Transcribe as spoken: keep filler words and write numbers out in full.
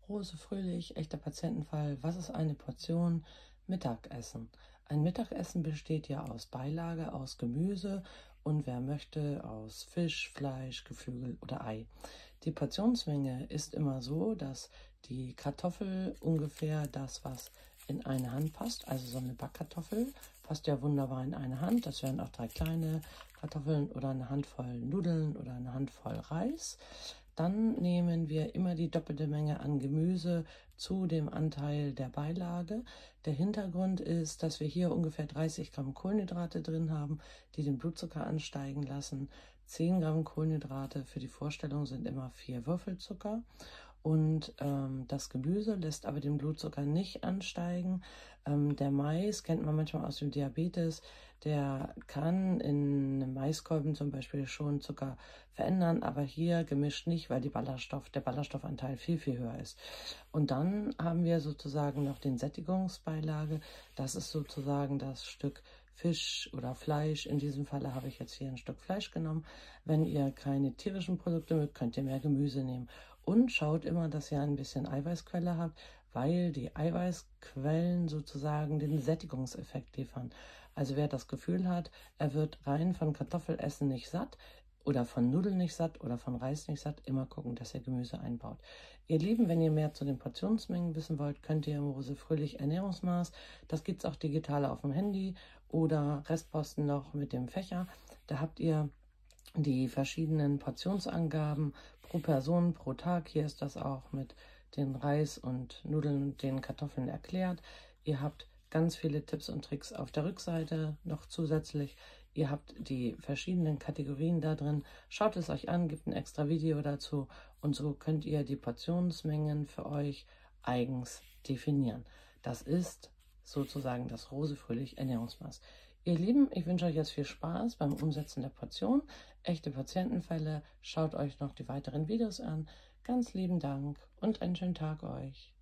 Rose Fröhlich, echter Patientenfall. Was ist eine Portion Mittagessen? Ein Mittagessen besteht ja aus Beilage, aus Gemüse und wer möchte aus Fisch, Fleisch, Geflügel oder Ei. Die Portionsmenge ist immer so, dass die Kartoffel ungefähr das, was in eine Hand passt, also so eine Backkartoffel, passt ja wunderbar in eine Hand. Das wären auch drei kleine Kartoffeln oder eine Handvoll Nudeln oder eine Handvoll Reis. Dann nehmen wir immer die doppelte Menge an Gemüse zu dem Anteil der Beilage. Der Hintergrund ist, dass wir hier ungefähr dreißig Gramm Kohlenhydrate drin haben, die den Blutzucker ansteigen lassen. zehn Gramm Kohlenhydrate für die Vorstellung sind immer vier Würfelzucker. Und ähm, das Gemüse lässt aber den Blutzucker nicht ansteigen. Ähm, der Mais kennt man manchmal aus dem Diabetes. Der kann in einem Maiskolben zum Beispiel schon Zucker verändern, aber hier gemischt nicht, weil die Ballaststoff, der Ballaststoffanteil viel, viel höher ist. Und dann haben wir sozusagen noch den Sättigungsbeilage. Das ist sozusagen das Stück Fisch oder Fleisch. In diesem Falle habe ich jetzt hier ein Stück Fleisch genommen. Wenn ihr keine tierischen Produkte mögt, könnt ihr mehr Gemüse nehmen. Und schaut immer, dass ihr ein bisschen Eiweißquelle habt, weil die Eiweißquellen sozusagen den Sättigungseffekt liefern. Also wer das Gefühl hat, er wird rein von Kartoffelessen nicht satt oder von Nudeln nicht satt oder von Reis nicht satt, immer gucken, dass ihr Gemüse einbaut. Ihr Lieben, wenn ihr mehr zu den Portionsmengen wissen wollt, könnt ihr im Rose Fröhlich Ernährungsmaß, das gibt es auch digital auf dem Handy oder Restposten noch mit dem Fächer. Da habt ihr die verschiedenen Portionsangaben pro Person, pro Tag. Hier ist das auch mit den Reis und Nudeln und den Kartoffeln erklärt. Ihr habt ganz viele Tipps und Tricks auf der Rückseite noch zusätzlich. Ihr habt die verschiedenen Kategorien da drin. Schaut es euch an, gibt ein extra Video dazu und so könnt ihr die Portionsmengen für euch eigens definieren. Das ist sozusagen das Rose Fröhlich Ernährungsmaß. Ihr Lieben, ich wünsche euch jetzt viel Spaß beim Umsetzen der Portion. Echte Patientenfälle. Schaut euch noch die weiteren Videos an. Ganz lieben Dank und einen schönen Tag euch.